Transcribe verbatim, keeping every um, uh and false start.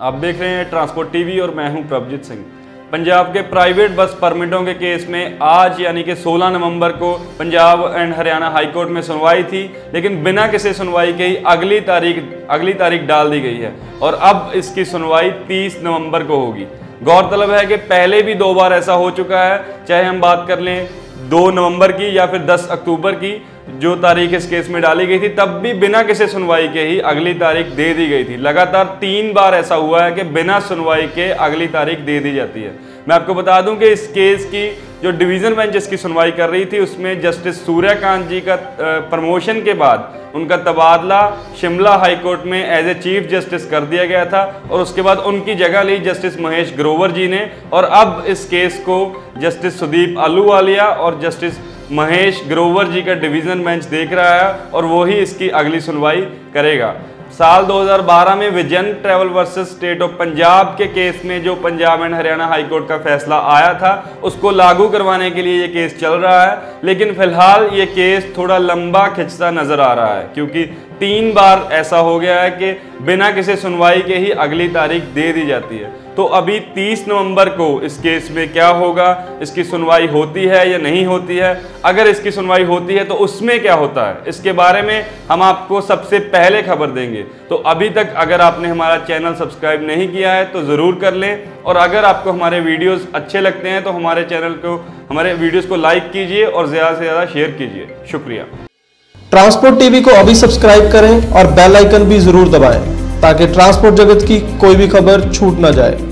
आप देख रहे हैं ट्रांसपोर्ट टीवी और मैं हूं प्रभजीत सिंह। पंजाब के प्राइवेट बस परमिटों के केस में आज यानी कि सोलह नवंबर को Punjab and Haryana high court में सुनवाई थी, लेकिन बिना किसी सुनवाई के ही अगली तारीख अगली तारीख डाल दी गई है और अब इसकी सुनवाई तीस नवंबर को होगी। गौरतलब है कि पहले भी दो बार ऐसा हो चुका है, चाहे हम बात कर लें दो नवंबर की या फिर दस अक्टूबर की, जो तारीख इस केस में डाली गई थी, तब भी बिना किसी सुनवाई के ही अगली तारीख दे दी गई थी। लगातार तीन बार ऐसा हुआ है कि बिना सुनवाई के अगली तारीख दे दी जाती है। मैं आपको बता दूं कि इस केस की जो डिवीज़न बेंच इसकी सुनवाई कर रही थी, उसमें जस्टिस सूर्यकांत जी का प्रमोशन के बाद उनका तबादला शिमला हाई कोर्ट में एज ए चीफ जस्टिस कर दिया गया था और उसके बाद उनकी जगह ली जस्टिस महेश ग्रोवर जी ने, और अब इस केस को जस्टिस सुदीप अहलूवालिया और जस्टिस महेश ग्रोवर जी का डिवीज़न बेंच देख रहा है और वो ही इसकी अगली सुनवाई करेगा। साल दो हज़ार बारह में vision travel versus state of Punjab के केस में जो Punjab and Haryana high court का फैसला आया था, उसको लागू करवाने के लिए ये केस चल रहा है, लेकिन फिलहाल ये केस थोड़ा लंबा खिंचता नजर आ रहा है क्योंकि तीन बार ऐसा हो गया है कि बिना किसी सुनवाई के ही अगली तारीख दे दी जाती है। तो अभी तीस नवंबर को इस केस में क्या होगा, इसकी सुनवाई होती है या नहीं होती है, अगर इसकी सुनवाई होती है तो उसमें क्या होता है, इसके बारे में हम आपको सबसे पहले खबर देंगे। तो अभी तक अगर आपने हमारा चैनल सब्सक्राइब नहीं किया है तो ज़रूर कर लें, और अगर आपको हमारे वीडियोस अच्छे लगते हैं तो हमारे चैनल को हमारे वीडियोस को लाइक कीजिए और ज़्यादा से ज़्यादा शेयर कीजिए। शुक्रिया। ट्रांसपोर्ट टीवी को अभी सब्सक्राइब करें और बेल आइकन भी जरूर दबाएं ताकि ट्रांसपोर्ट जगत की कोई भी खबर छूट ना जाए।